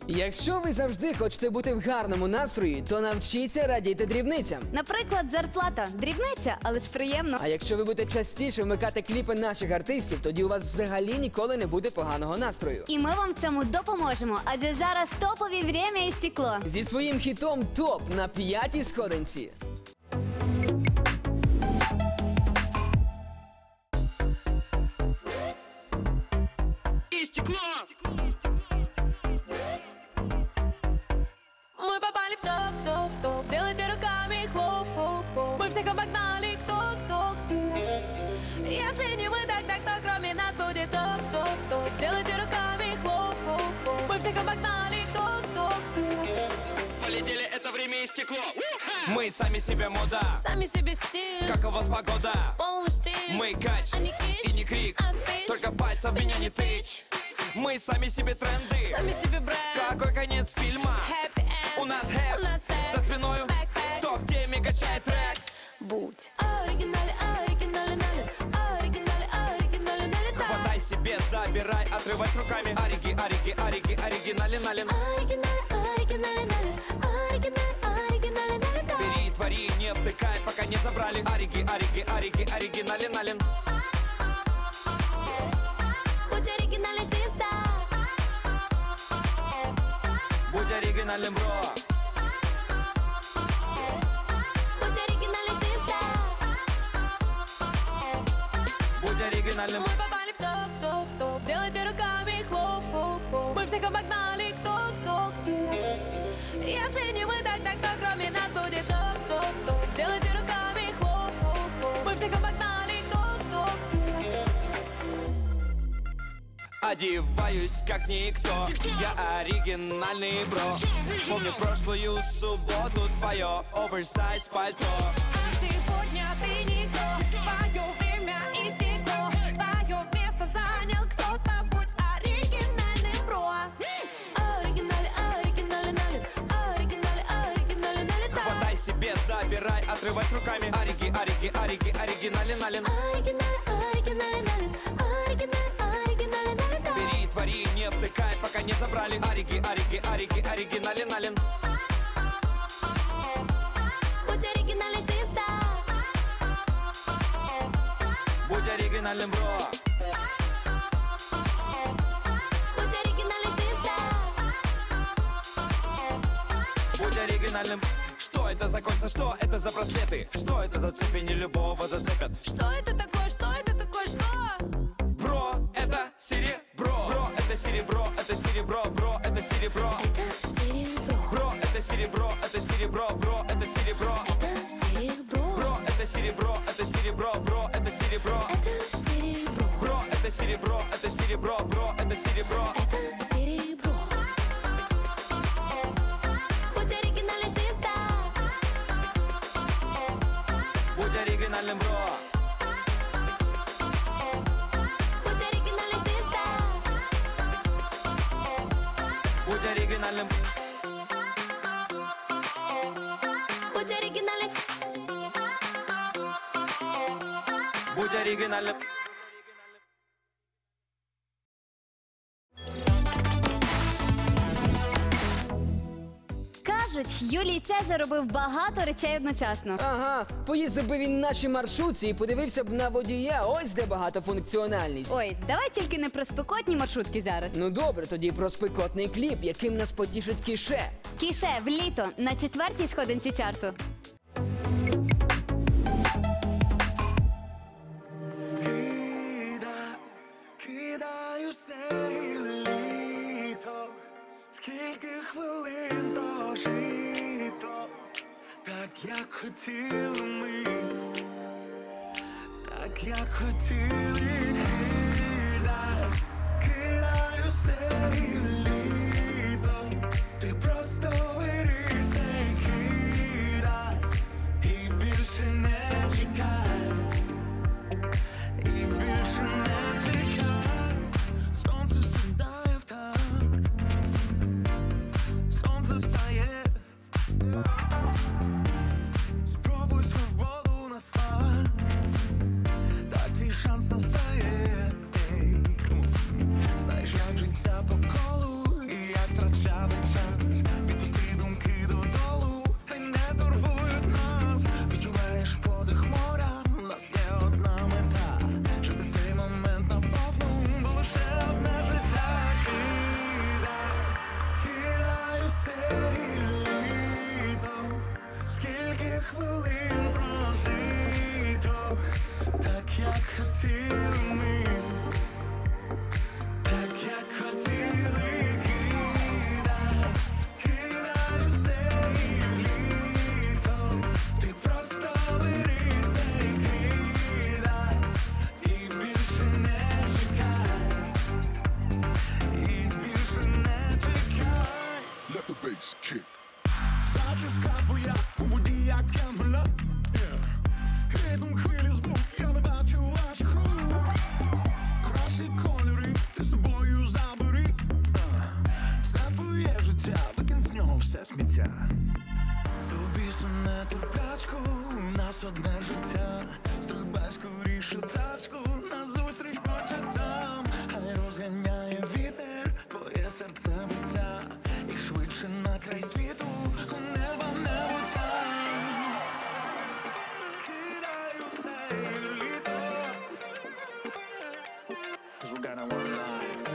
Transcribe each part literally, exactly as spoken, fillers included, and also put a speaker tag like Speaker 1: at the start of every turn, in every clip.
Speaker 1: Якщо ви завжди хочете бути в гарному настрої, то навчіться радіти дрібницям.
Speaker 2: Наприклад, зарплата. Дрібниця, але ж приємно.
Speaker 1: А якщо ви будете частіше вмикати кліпи наших артистів, тоді у вас взагалі ніколи не буде поганого настрою.
Speaker 2: І ми вам в цьому допоможемо, адже зараз топові «Время і стекло».
Speaker 1: Зі своїм хітом «Топ» на п'ятій сходинці.
Speaker 3: Мы попали в топ, топ, топ. Делайте руками хлоп, хлоп, хлоп. Мы всех обогнали, кто, кто. Если не мы, так, так, то кроме нас будет топ, топ, топ. Делайте руками хлоп, хлоп, хлоп. Мы всех обогнали, кто, кто.
Speaker 4: Полетели, это время и стекло.
Speaker 5: Мы сами себе мода,
Speaker 3: Сами себе стиль,
Speaker 5: как у вас погода?
Speaker 3: полный штиль.
Speaker 5: Мы кач
Speaker 3: А не кич,
Speaker 5: и не крик,
Speaker 3: а спич.
Speaker 5: только пальцем меня не тычь. Мы сами себе тренды,
Speaker 3: Сами себе бренд.
Speaker 5: какой конец фильма?
Speaker 3: Happy end.
Speaker 5: У нас хэт,
Speaker 3: У нас тэп.
Speaker 5: за спиною,
Speaker 3: Бэкпэк.
Speaker 5: кто в теме качает трек.
Speaker 3: Будь оригинален, оригинален, оригинален, оригинален, оригинален.
Speaker 5: Хватай себе, забирай, отрывать руками. Ориги, ориги, ориги, оригинален, нален.
Speaker 3: Оригинален, оригинален, оригинален, оригинален, оригинален.
Speaker 5: Бери, твори, не втыкай, пока не забрали. Ориги, ориги, ориги, оригинален, нален.
Speaker 3: Будь оригинален, сестра.
Speaker 5: Будь оригинален, бро.
Speaker 3: Будь оригинален, сестра.
Speaker 5: Будь оригинален.
Speaker 3: Мы попали в топ, топ, топ. Делайте руками хлоп, хлоп, хлоп. Мы всех обогнали, кто, кто. Если не мы, так, так, то кроме нас будет топ, топ, топ. Делайте руками хлоп, хлоп, хлоп. Мы всех обогнали, кто, кто.
Speaker 5: Одеваюсь как никто, я оригинальный бро. Помню прошлую субботу твое оверсайз пальто.
Speaker 3: А сегодня ты никто. Твое время и стекло. Твое место занял кто-то. Будь оригинальным, бро. Оригинален, оригинален, оригинален, оригинален, оригинален.
Speaker 5: Хватай себе, забирай, отрывать руками. Ориги, ориги, ориги, оригинален, нален.
Speaker 3: Оригинален, оригинален, оригинален, оригинален, оригинален.
Speaker 5: Бери, твори, не втыкай, пока не забрали. Ориги, ориги, ориги, оригинален, нален.
Speaker 3: Будь оригинален, сестра.
Speaker 5: Будь оригинален, бро.
Speaker 3: Будь оригинален, сестра.
Speaker 5: Будь оригинальным. Что это за кольца, что это за браслеты? Что это за цепи, не любого зацепят?
Speaker 3: Что это такое, что это такое, что?
Speaker 5: Бро, это серебро. Бро, это серебро, это серебро, бро, это серебро.
Speaker 3: Это серебро,
Speaker 5: Бро, это серебро, это серебро, бро, это серебро.
Speaker 3: это серебро,
Speaker 5: Бро, это серебро, это серебро, бро, это серебро.
Speaker 3: это серебро,
Speaker 5: Бро, это серебро, это серебро, бро, это серебро.
Speaker 3: это серебро. Будь оригинален, сестра.
Speaker 5: Будь оригинальным, бро.
Speaker 3: Будь оригинален, сестра.
Speaker 5: Будь оригинальным.
Speaker 3: Будь оригинален.
Speaker 5: Будь оригинальным.
Speaker 2: Кажуть, Юлій Цезар робив багато речей одночасно.
Speaker 1: Ага, поїздив би він нашій маршрутці і подивився б на водія. Ось де багатофункціональність.
Speaker 2: Ой, давай тільки не про спекотні маршрутки зараз.
Speaker 1: Ну добре, тоді про спекотний кліп, яким нас потішить Кіше.
Speaker 2: Кіше в літо на четвертій сходинці чарту.
Speaker 6: Кида, кидаю сейли літо, скільки хвилин прожито, так як хотіли ми, так як хотіли. Кида, кидаю сейли літо, ти просто вирішся і кидай, і більше не чекай. І більше не чекай. Сонце сідає в такт, сонце встає. Спробуй свободу на смак, так твій шанс настає. Ей, знаєш, як життя по колу, і як почати час. Відпусти думки додолу, хай не турбують нас. Відчуваєш подих моря, у нас є одна мета. Жити цей момент наповну, бо лише одне життя. Кидай, кидай усе і літо. Скільки хвилин прожито, так як хотіли ми, так як хотіли. Кидай, кидай усе і літо. Ти просто бери все і кидай, і більше не чекай, і більше не чекай.
Speaker 7: Let the bass kick.
Speaker 6: Зачіска твоя у воді, як янголя. Ритм хвилі звук, я не бачу ваших рук. Красі кольори, ти з собою забери. Це твоє життя, викинь з нього все сміття. Тобі суне терплячку, у нас одне життя. Стрибай скоріше тачку, назустріч почуттям. Хай розганяє вітер, твоє серце биття. І швидше на край світу, у неба небуття. Кидай усе і літо. 'Cause we got one life.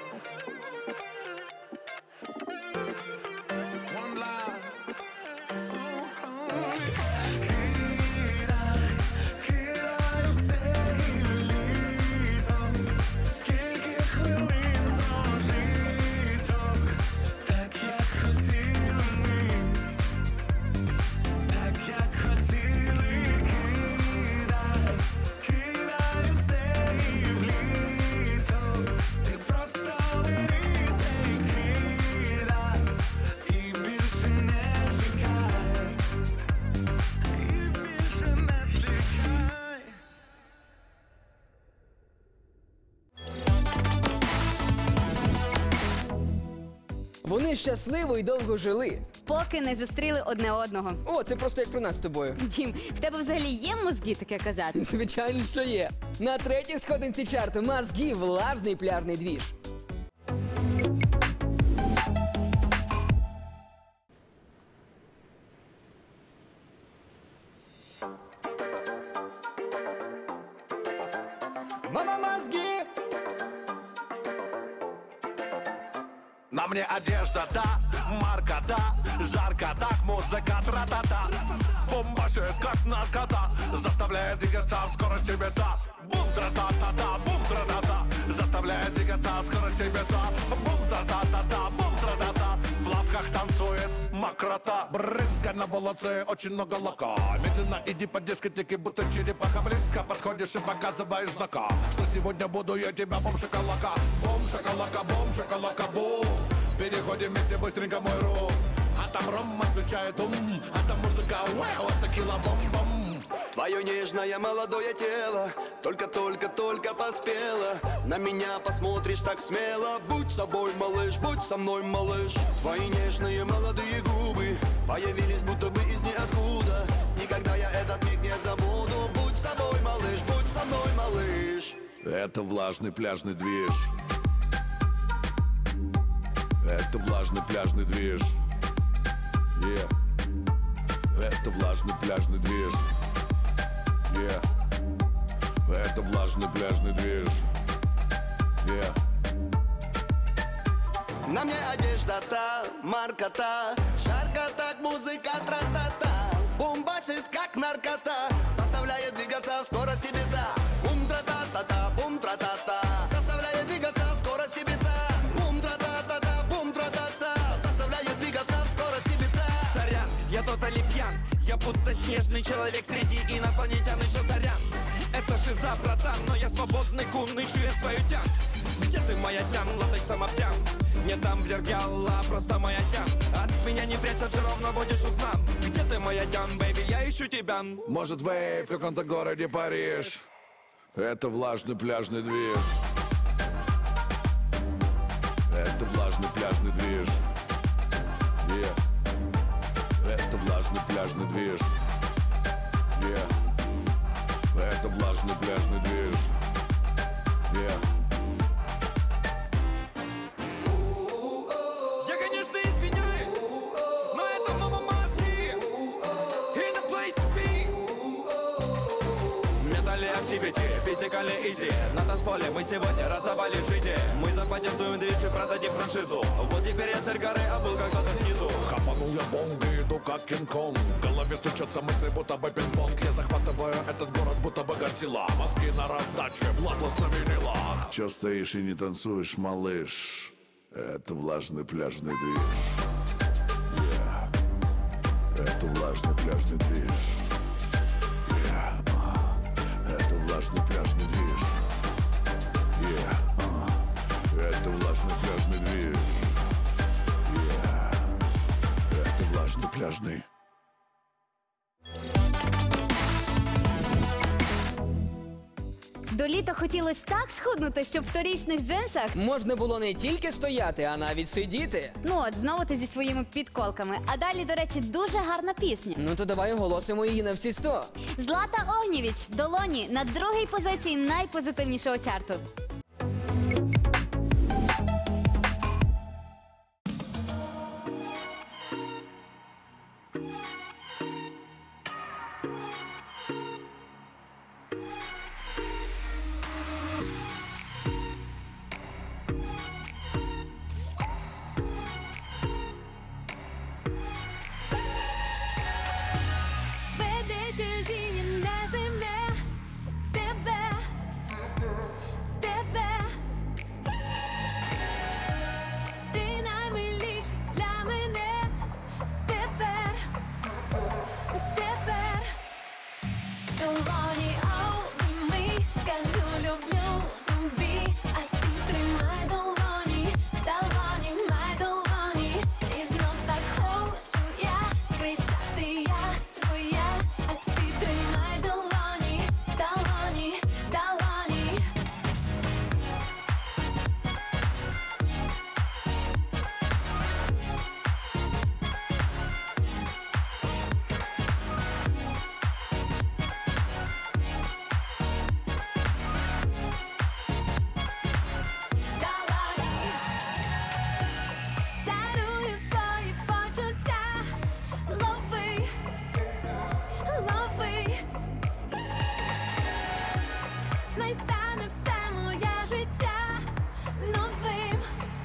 Speaker 6: One life. Oh, oh. Кидай, кидай усе і літо. Скільки хвилин прожито, так як хотіли ми, так як хотіли. Кидай, кидай усе і літо. Ти просто бери все і кидай, і більше не чекай, і більше не чекай.
Speaker 1: Вони щасливо і довго жили.
Speaker 2: Поки не зустріли одне одного.
Speaker 1: О, це просто як про нас з тобою.
Speaker 2: Дім, в тебе взагалі є мозги таке казати?
Speaker 1: Звичайно, що є. На третій сходинці чарту мозги влажний пляжний двіж.
Speaker 5: Мама, мозги!
Speaker 6: На мне одежда, да, марка, да, жарко, так, музыка, тра-та-та. Бомбашит, как наркота, заставляет двигаться в скорости бета. Бум, тра-та-та-та, бум, тра-та-та, заставляет двигаться в скорости бета. Бум, тра-та-та-та, бум, тра-та-та, в лавках танцует мокрота. Брызга на волосы, очень много лака. Медленно иди по дискотеке, будто черепаха. Близко подходишь и показываешь знака, что сегодня буду я тебя бум-шоколака. Бум-шоколака, бум-шоколака, бум. Переходим вместе быстренько мой рум. А там ром отключает ум, а там музыка, вау, текила, бом-бом.
Speaker 8: Твое нежное молодое тело только-только-только поспело. На меня посмотришь так смело. Будь собой, малыш, будь со мной, малыш. Твои нежные молодые губы появились будто бы из ниоткуда. Никогда я этот миг не забуду. Будь собой, малыш, будь со мной, малыш.
Speaker 6: Это влажный пляжный движ. Это влажный пляжный движ. Yeah. Это влажный пляжный движ. Yeah. Это влажный пляжный движ. Yeah.
Speaker 8: На мне одежда та, марка та, жарко так, музыка тра-та-та. Бомбасит как наркота, заставляет двигаться в скорости бета. Бум тра-та-та-та, бум тра-та-та, заставляет двигаться в скорости бета. Бум тра-та-та-та, бум тра-та-та, заставляет двигаться в скорости бета.
Speaker 5: Сорян, я тотали пьян. Я будто снежный человек среди инопланетян, еще зарян. Это шиза, братан, но я свободный кун, ищу я свою тян. Где ты, моя тян, латексом обтян? Не там блергяла, просто моя тян. От меня не прячься, все равно будешь узнан. Где ты, моя тян, бэйби, я ищу тебя.
Speaker 6: Может, вейп в каком-то городе Париж. Это влажный пляжный движ. Это влажный пляжный движ. Yeah. Это влажный пляжный движ. Yeah. Это влажный пляжный движ. Yeah.
Speaker 5: пересекали изи. На танцполе мы сегодня раздавали жизни. Мы запатентуем движ и продадим франшизу. Вот теперь я царь горы, а был когда-то снизу.
Speaker 6: Хапанул я бонг и иду как Кинг-Конг. В голове стучатся мысли, будто бы пинг-понг. Я захватываю этот город, будто бы Годзилла. Мозги на раздаче, Атлас на винилах.
Speaker 7: Чё стоишь и не танцуешь, малыш? Это влажный пляжный движ. Yeah. Это влажный пляжный движ. Yeah. Uh. Это влажный пляжный движ. Yeah. Uh. Это влажный пляжный движ. Yeah. Это влажный пляжный.
Speaker 2: До літа хотілося так схуднути, щоб в торічних джинсах.
Speaker 1: Можна було не тільки стояти, а навіть сидіти.
Speaker 2: Ну от, знову ти зі своїми підколками. А далі, до речі, дуже гарна пісня.
Speaker 1: Ну то давай оголосимо її на всі сто.
Speaker 2: Злата Огнєвіч, Долоні, на другій позиції найпозитивнішого чарту.
Speaker 3: Веде тяжіння на землі. Тебе, тебе. Ти наймиліший для мене. Тепер, тепер. Долоні обійми, кажу, люблю тобі. А ти тримай долоні, долоні, май долоні. І знов так хочу я кричати, я твоя. А ти тримай долоні, долоні, долоні. Долоні. Дарую свої почуття. Лови, лови. Най стане все моє життя новим,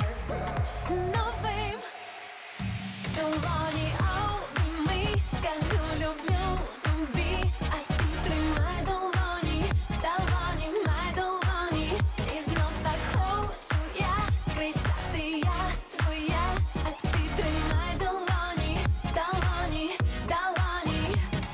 Speaker 3: новим. Долоні обійми, кажу, люблю тобі. А ти тримай долоні, долоні, май долоні. І знов так хочу я кричати, я твоя. А ти тримай долоні, долоні, долоні.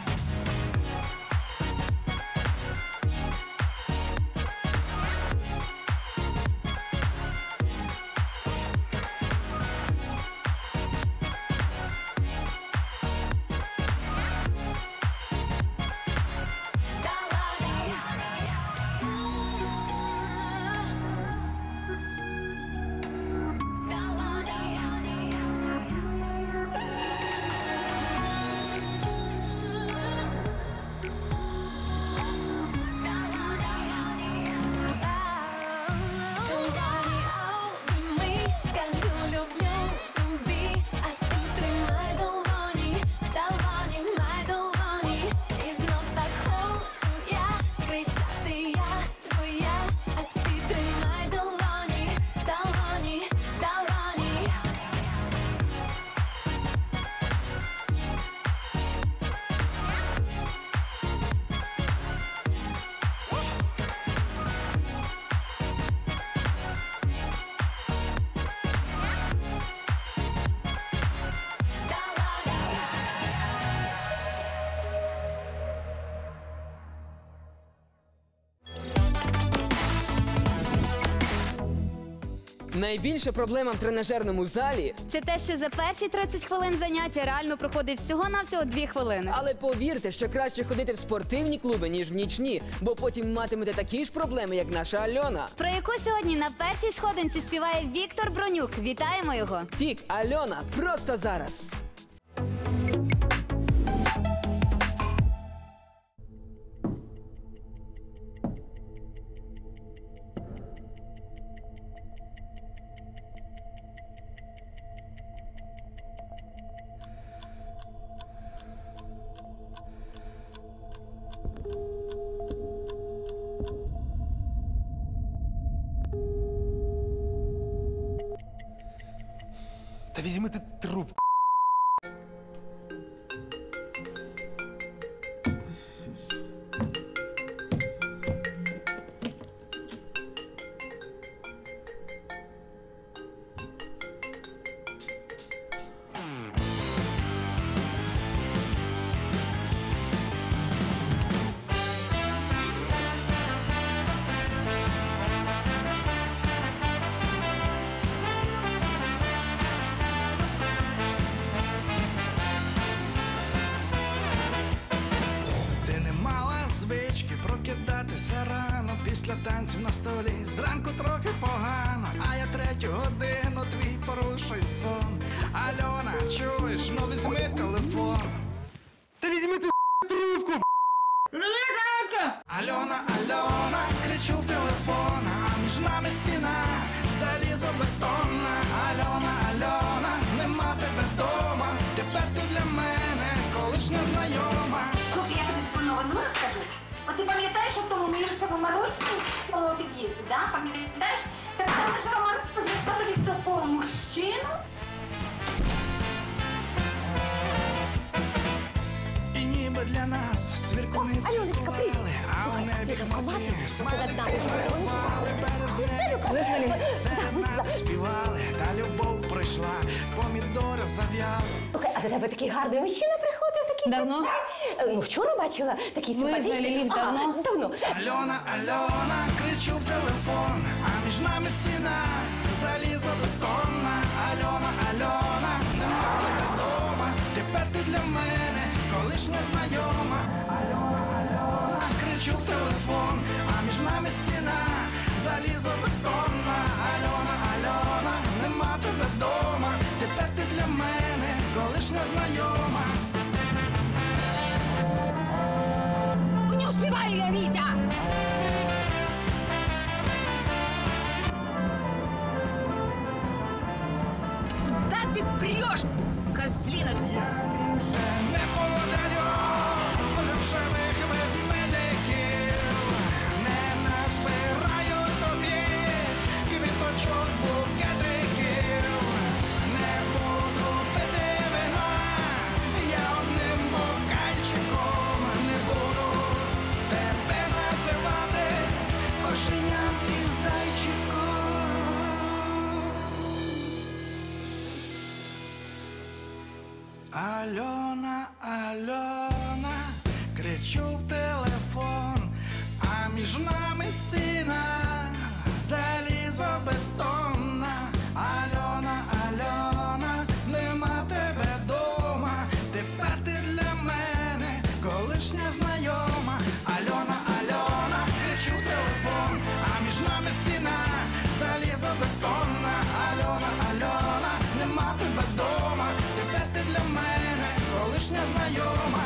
Speaker 3: Долоні обійми, кажу, люблю тобі. А ти тримай долоні, долоні, май долоні. І знов так хочу я кричати, я твоя. А ти тримай долоні, долоні, долоні.
Speaker 1: Найбільша проблема в тренажерному залі,
Speaker 2: Це те, що за перші тридцять хвилин заняття реально проходить всього-навсього дві хвилини.
Speaker 1: але повірте, що краще ходити в спортивні клуби, ніж в нічні, бо потім матимете такі ж проблеми, як наша Альона.
Speaker 2: Про яку сьогодні на першій сходинці співає Віктор Бронюк. Вітаємо його!
Speaker 1: Тік, Альона, просто зараз.
Speaker 9: Та візьми ти трубку.
Speaker 10: Прокидатися рано після танців на столі. Зранку трохи погано, а я третю годину твій порушую сон. Альона, чуєш, ну візьми телефон.
Speaker 9: Та візьми ти трубку.
Speaker 10: Альона, Альона, кричу в телефон, а між нами стіна залізобетонна. Альона, Альона, нема тебе дома. Тепер ти для мене колишня знайома.
Speaker 11: Слухай, я тобі про новину розкажу. От ти пам'ятаєш у тому Міршеву Маруську в тому під'їзді, да? Пам'ятаєш? Так там ж Роман знайшла тобі такого мужчину.
Speaker 10: І ніби для нас цвіркуни цвіркували, а у небі хмарки смайлики малювали. Бережне серед нас співали, та любов прийшла, помідори зав'яли.
Speaker 12: Слухай, а до тебе такий гарний мужчина приходив, такий...
Speaker 2: Давно?
Speaker 12: Ну, вчора бачила, такий симпатичний.
Speaker 2: Ви взагалі давно?
Speaker 12: Ага, давно.
Speaker 10: Альона, Альона, кричу в телефон, а між нами стіна залізобетонна. Альона, Альона, нема тебе дома. Тепер ти для мене колишня знайома. Альона, Альона, кричу в телефон, а між нами стіна залізобетонна. Альона, Альона, нема тебе дома. Тепер ти для мене колишня знайома.
Speaker 11: Не успіваю я, Вітя! Куда ти прешь, козлина?
Speaker 10: Не подарю плюшевих ведмедиків, не назбираю тобі квіточок букетиків, не буду пити вина, я одним бокальчиком не буду тебе називати кошеням і зайчиком. Альона, Альона, кричу в телефон, а між нами стіна залізобетонна. Альона, Альона, нема тебе дома. Тепер ти для мене колишня знайома. Альона, Альона, кричу в телефон, а між нами стіна залізобетонна. Альона, Альона, нема тебе дома. Тепер ти для мене колишня знайома.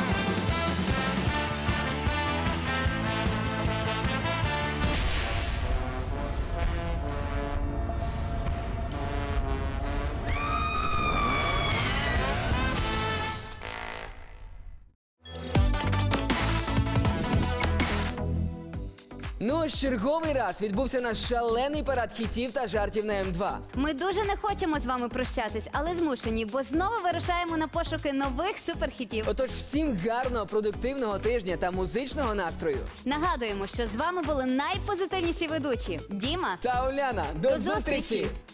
Speaker 1: Ну, ось черговий раз відбувся наш шалений парад хітів та жартів на Ем два.
Speaker 2: Ми дуже не хочемо з вами прощатись, але змушені, бо знову вирушаємо на пошуки нових суперхітів.
Speaker 1: Отож, всім гарного, продуктивного тижня та музичного настрою.
Speaker 2: Нагадуємо, що з вами були найпозитивніші ведучі Діма
Speaker 1: Та Уляна, до,
Speaker 2: До
Speaker 1: зустрічі!
Speaker 2: зустрічі!